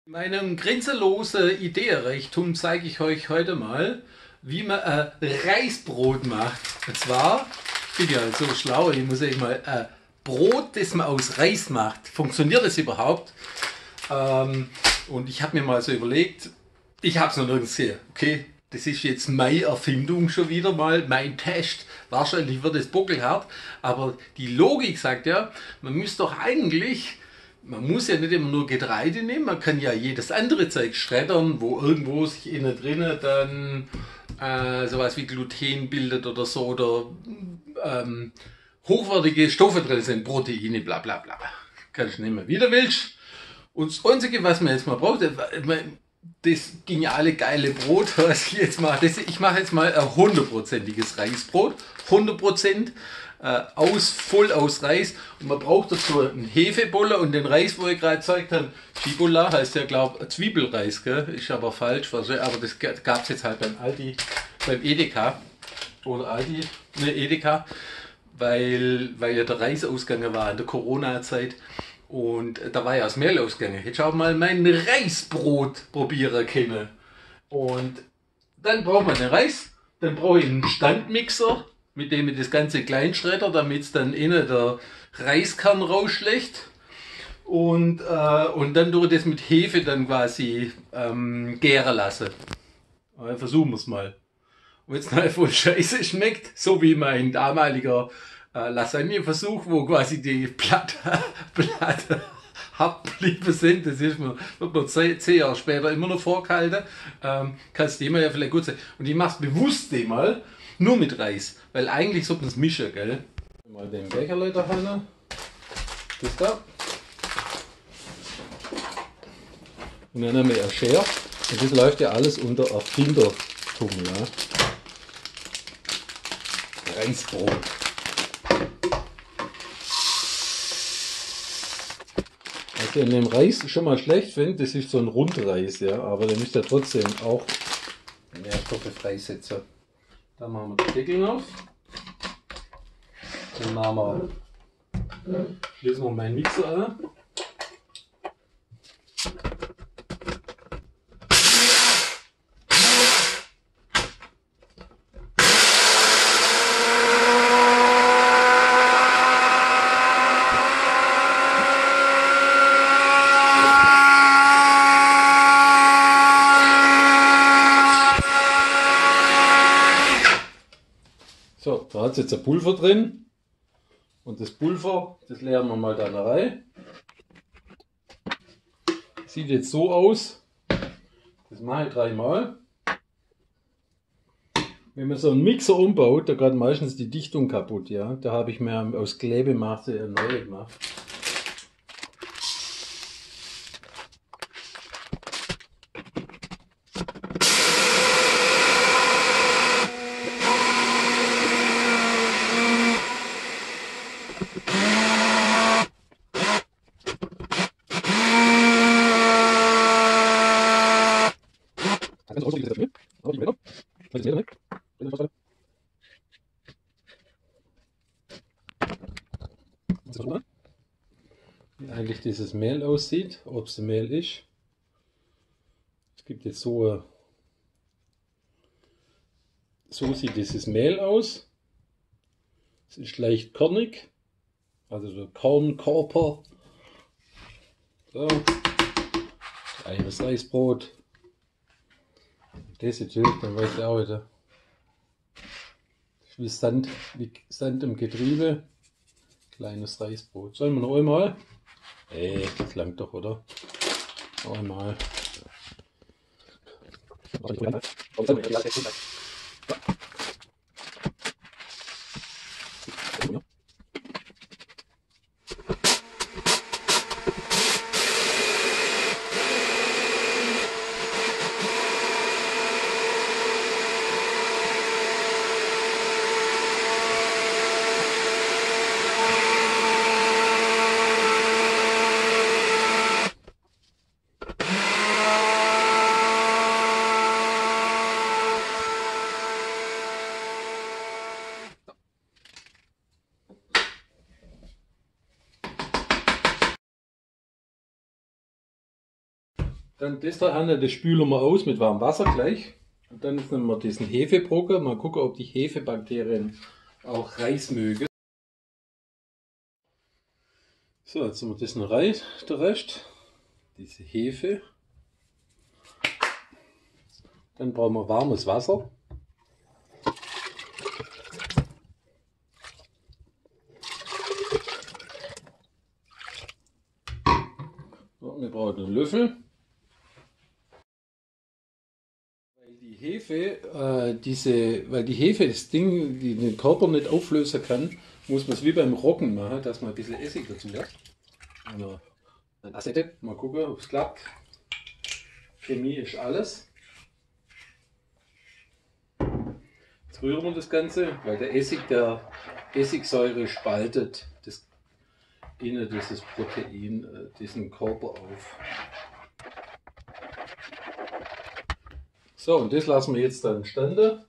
In meinem grenzenlosen Ideenreichtum zeige ich euch heute mal, wie man ein Reisbrot macht. Und zwar, ich bin ja so schlau, ich muss euch mal ein Brot, das man aus Reis macht. Funktioniert das überhaupt? Und ich habe mir mal so überlegt, ich habe es noch nirgends gesehen. Okay, das ist jetzt meine Erfindung schon wieder mal, mein Test. Wahrscheinlich wird es buckelhart, aber die Logik sagt ja, man müsste doch eigentlich, man muss ja nicht immer nur Getreide nehmen, man kann ja jedes andere Zeug schreddern, wo irgendwo sich innen drinnen dann sowas wie Gluten bildet oder so oder hochwertige Stoffe drin sind, Proteine, bla bla bla. Kannst du nehmen, wie du willst. Und das Einzige, was man jetzt mal braucht, das geniale geile Brot, was ich jetzt mache, ich mache jetzt mal ein hundertprozentiges Reisbrot, 100% voll aus Reis, und man braucht dazu einen Hefeboller und den Reis, wo ich gerade gezeigt habe. Cibola heißt ja, glaube ich, Zwiebelreis, gell? Ist aber falsch, aber das gab es jetzt halt beim Aldi, beim Edeka oder Aldi, ne, Edeka, weil ja der Reis ausgegangen war in der Corona-Zeit. Und da war ja das Mehl ausgegangen. Jetzt schau mal mein Reisbrot probieren können. Und dann braucht man den Reis, dann brauche ich einen Standmixer, mit dem ich das Ganze klein schredder, damit es dann innen der Reiskern rausschlägt. Und dann durch das mit Hefe dann quasi gären lassen. Versuchen wir es mal. Und wenn es dann voll scheiße schmeckt, so wie mein damaliger Lasagne-Versuch, wo quasi die Platte hart geblieben sind, das ist mir, wird mir 10 Jahre später immer noch vorgehalten, kann es dem ja vielleicht gut sein. Und ich mache es bewusst dem mal nur mit Reis, weil eigentlich sollte man es mischen, gell? Mal den Becher da rein, das da. Und dann haben wir eine Schere, und das läuft ja alles unter Erfindertum, ja. Reisbrot. Was ich an dem Reis schon mal schlecht finde, das ist so ein Rundreis, ja, aber der müsste ja trotzdem auch Nährstoffe freisetzen. Da machen wir den Deckel auf. Dann schließen wir meinen Mixer an. So, da hat es jetzt ein Pulver drin, und das Pulver, das leeren wir mal da rein. Sieht jetzt so aus, das mache ich 3-mal. Wenn man so einen Mixer umbaut, da geht meistens die Dichtung kaputt, ja. Da habe ich mir aus Klebemasse eine neue gemacht. Wie eigentlich dieses Mehl aussieht, ob es Mehl ist. Es gibt jetzt so sieht dieses Mehl aus. Es ist leicht körnig, also so Kornkörper. So, kleines Reisbrot. Das jetzt hilft, dann weiß ich auch wieder. Wie Sand im Getriebe. Kleines Reisbrot. Sollen wir noch einmal? Ey, das langt doch, oder? Noch einmal. Dann das da Hanne, das spülen wir aus mit warmem Wasser gleich. Und dann nehmen wir diesen Hefebrocken. Mal gucken, ob die Hefebakterien auch Reis mögen. So, jetzt haben wir das noch rein, der Rest. Diese Hefe. Dann brauchen wir warmes Wasser. So, wir brauchen einen Löffel. Weil die Hefe das Ding, die den Körper nicht auflösen kann, muss man es wie beim Rocken machen, dass man ein bisschen Essig dazu lässt. Also, dann Assette. Mal gucken, ob es klappt. Chemie ist alles. Jetzt rühren wir das Ganze, weil der Essigsäure spaltet das innen dieses Protein, diesen Körper auf. So, und das lassen wir jetzt dann standen.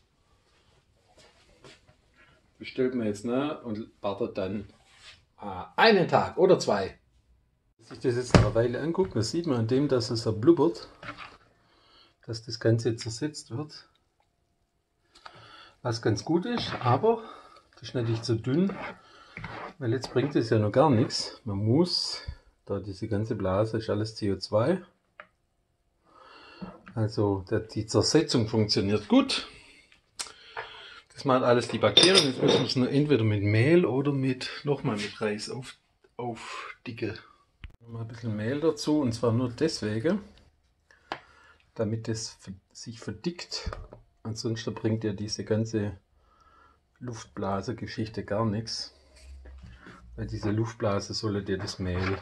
Bestellt man jetzt nach und wartet dann einen Tag oder 2. Wenn sich das jetzt eine Weile anguckt, das sieht man an dem, dass es so blubbert, dass das Ganze zersetzt wird. Was ganz gut ist, aber das ist natürlich zu dünn, weil jetzt bringt es ja noch gar nichts. Man muss, da diese ganze Blase ist alles CO2, also die Zersetzung funktioniert gut. Das macht alles die Bakterien. Jetzt müssen wir es nur entweder mit Mehl oder nochmal mit Reis aufdicken. Mal ein bisschen Mehl dazu, und zwar nur deswegen, damit es sich verdickt. Ansonsten bringt ja diese ganze Luftblase-Geschichte gar nichts. Weil diese Luftblase solle dir das Mehl,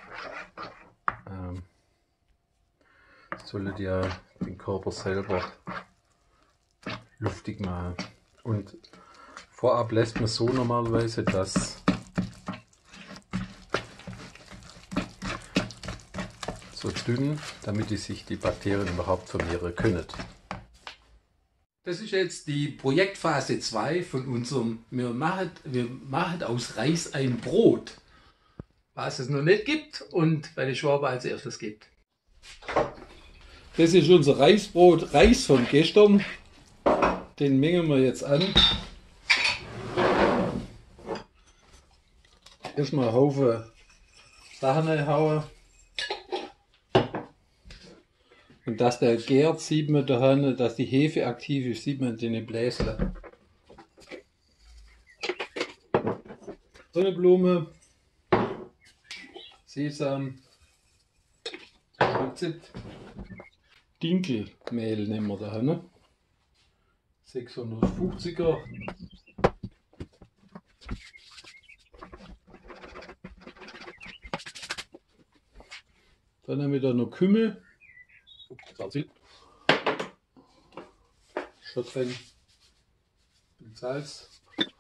solle dir den Körper selber luftig machen. Und vorab lässt man so normalerweise, dass so dünn, damit sich die Bakterien überhaupt vermehren können. Das ist jetzt die Projektphase 2 von unserem, wir machen aus Reis ein Brot, was es noch nicht gibt und bei den Schwaben als erstes gibt. Das ist unser Reisbrot, Reis von gestern. Den mengen wir jetzt an. Erstmal einen Haufen Sachen reinhauen. Und dass der gärt, sieht man daran, dass die Hefe aktiv ist, sieht man in den Bläschen. Sonnenblume, Sesam, Rezept, Dinkelmehl nehmen wir da. 650er. Dann haben wir da noch Kümmel. Schon drin. Salz.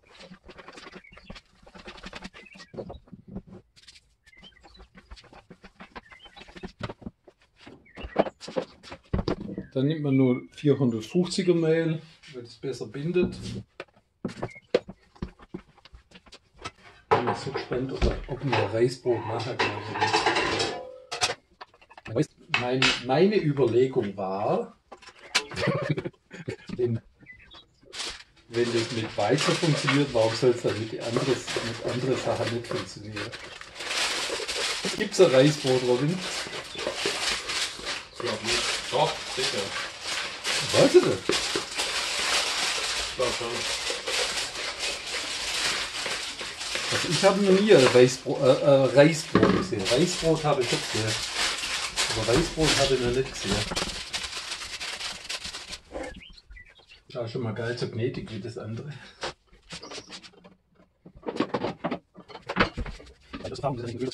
Dann nimmt man nur 450er Mehl, weil es besser bindet. Ich bin so gespannt, ob wir Reisbrot machen können. Meine Überlegung war, wenn das mit Weizen funktioniert, warum soll es dann mit anderen Sachen nicht funktionieren? Gibt es ein Reisbrot, Robin? Ich glaube nicht. Doch, sicher. Weißt du das? Ich glaube schon. Also ich habe noch nie ein Reisbrot gesehen. Reisbrot habe ich schon gesehen. Aber Reisbrot habe ich noch nicht gesehen. Das war schon mal geil so gnädig wie das andere. Das haben wir nicht.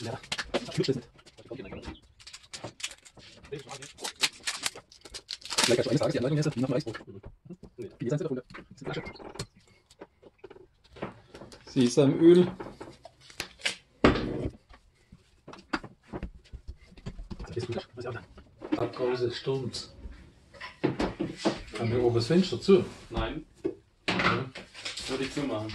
Vielleicht kannst du eines Tages die Anleitung lesen, wie nach dem Reisbrot. Sesamöl. Ab draußen stürmt. Haben wir oben das Fenster zu? Nein. Ja. Würde ich zumachen.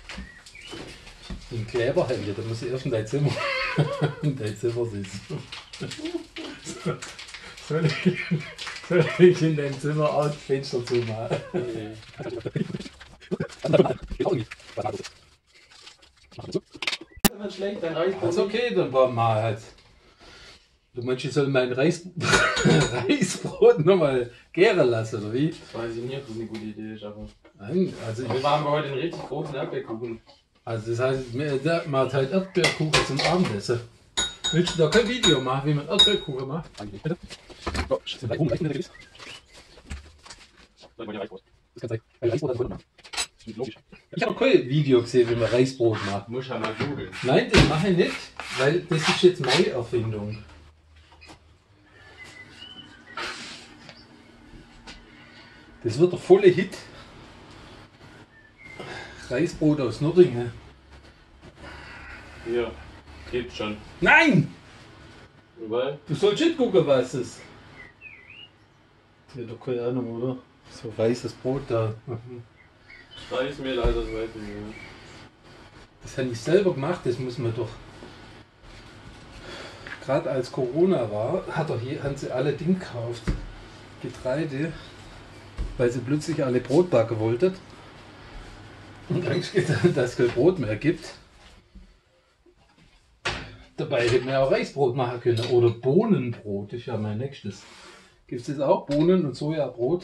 Den Kleber haben wir, da muss ich erst in dein Zimmer sitzen. Soll ich in deinem Zimmer auch das Fenster zumachen? Nee. Nicht schlecht, dein Reis. Das ist okay, dann war mal halt. Du meinst, ich soll mein Reisbrot nochmal gären lassen, oder wie? Das weiß ich nicht, ob das eine gute Idee ist, aber. Nein, also Wir haben heute einen richtig großen Erdbeerkuchen. das heißt, man hat halt Erdbeerkuchen zum Abendessen. Willst du da kein Video machen, wie man Erdbeerkuchen macht? Bitte? So, sind bei oben Reisbrot gewiss? Das kann sein. Weil Reisbrot hat man gemacht. Das ist logisch. Ich habe kein Video gesehen, wie man Reisbrot macht. Muss ja mal googeln. Nein, das mache ich nicht, weil das ist jetzt meine Erfindung. Das wird der volle Hit. Reisbrot aus Nördlingen. Hier, geht schon. Nein! Weil? Du sollst nicht gucken, was es ist. Ja, doch keine Ahnung, oder? So weißes Brot da. Reismehl, also das weiß ich nicht. Das habe ich selber gemacht, das muss man doch. Gerade als Corona war, haben sie alle Dinge gekauft. Getreide, weil sie plötzlich alle Brot backen wollten. Und Angst getan, dass es kein Brot mehr gibt. Dabei hätten wir auch Reisbrot machen können. Oder Bohnenbrot, das ist ja mein nächstes. Gibt es jetzt auch Bohnen- und Sojabrot?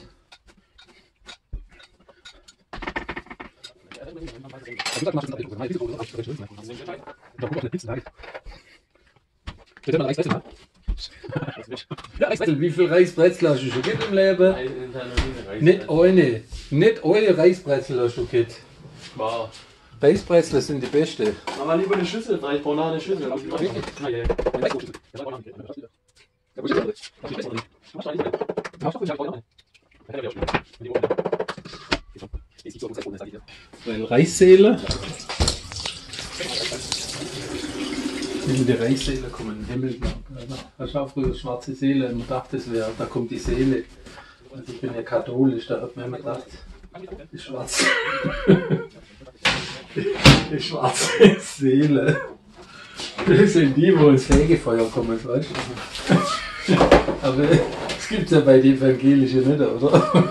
Wie viel Reisbrezel hast du schon gehabt im Leben? Nicht eine Reisbrezel hast du gehabt. Wow. Reisbrezel sind die beste. Mach mal lieber eine Schüssel, weil ich brauche nachher eine Schüssel. Ein Reissäler. Die Reissäler kommen in den Himmel. Hast du auch früher schwarze Seele? Man dachte, da kommt die Seele. Also ich bin ja katholisch, da hat man immer gedacht, die schwarze, die schwarze Seele. Das sind die, wo ins Fegefeuer kommen, weißt du? Aber das gibt es ja bei den Evangelischen nicht, oder?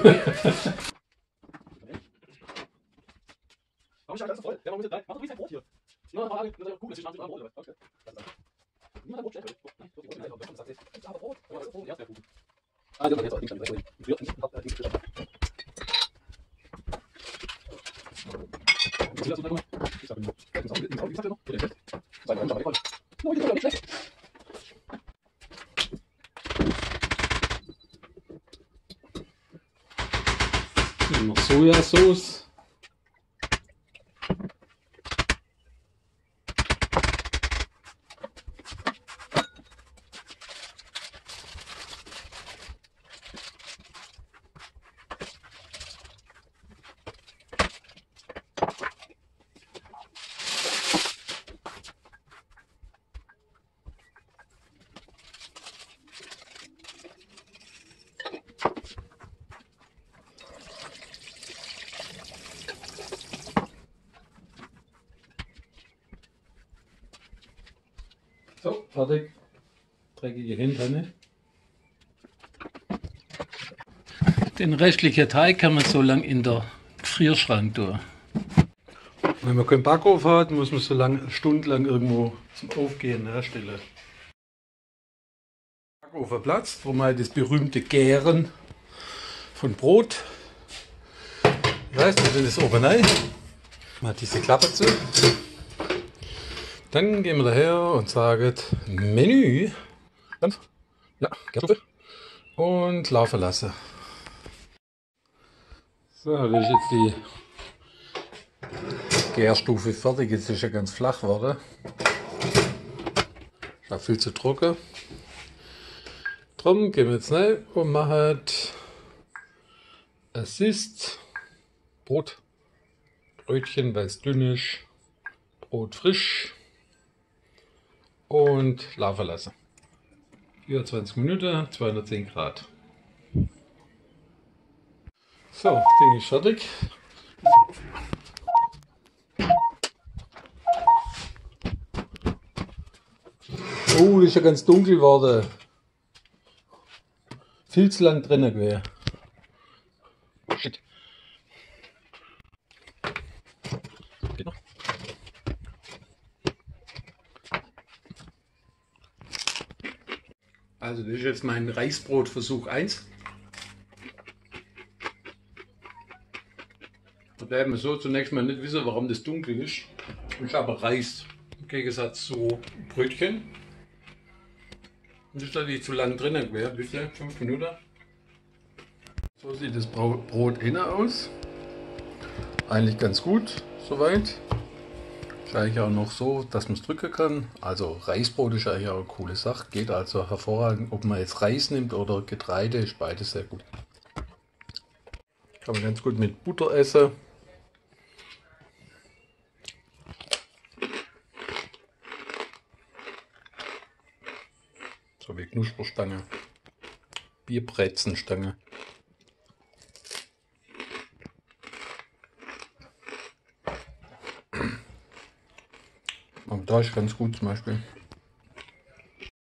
Warum ist das ganz voll? Der muss jetzt rein. Mach doch wie sein Brot hier. Ja, Frage, das ist ja cool, das ist ein Brot oder was? Okay. Niemand hat Brot schlecht. Nein, so viel Brot. Ich habe Brot. Ja, das ist Brot, ja, Kuchen. Ah, das ist jetzt auch Ding, noch Sojasauce. So, fertig. Dreckige Hände. Den restlichen Teig kann man so lange in der Gefrierschrank tun. Wenn man keinen Backofen hat, muss man so lange, stundenlang irgendwo zum Aufgehen herstellen. Backofen platzt, wo man das berühmte Gären von Brot. Ich weiß nicht, das ist oben rein. Man hat diese Klappe zu. Dann gehen wir daher und sagen Menü. Ja, Kartoffel. Und laufen lassen. So, das ist jetzt die Gärstufe fertig. Jetzt ist ja ganz flach geworden. Ist auch viel zu trocken. Drum gehen wir jetzt rein und machen Assist. Brot. Brötchen, weil es dünn ist. Brot frisch. Und laufen lassen. 24 Minuten, 210 Grad. So, Ding ist fertig. Oh, das ist ja ganz dunkel geworden. Viel zu lang drinnen gewesen. Shit. Geht noch? Also das ist jetzt mein Reisbrotversuch 1. Da werden wir so zunächst mal nicht wissen, warum das dunkel ist. Ist aber Reis im Gegensatz zu Brötchen. Und das ist natürlich zu lang drinnen gewesen. Wie viel? 5 Minuten. So sieht das Brot innen aus. Eigentlich ganz gut soweit. Ist eigentlich auch noch so, dass man es drücken kann. Also Reisbrot ist eigentlich auch eine coole Sache. Geht also hervorragend, ob man jetzt Reis nimmt oder Getreide, ist beides sehr gut. Kann man ganz gut mit Butter essen. So wie Knusperstange. Bierbrezenstange. Aber da ist ganz gut zum Beispiel.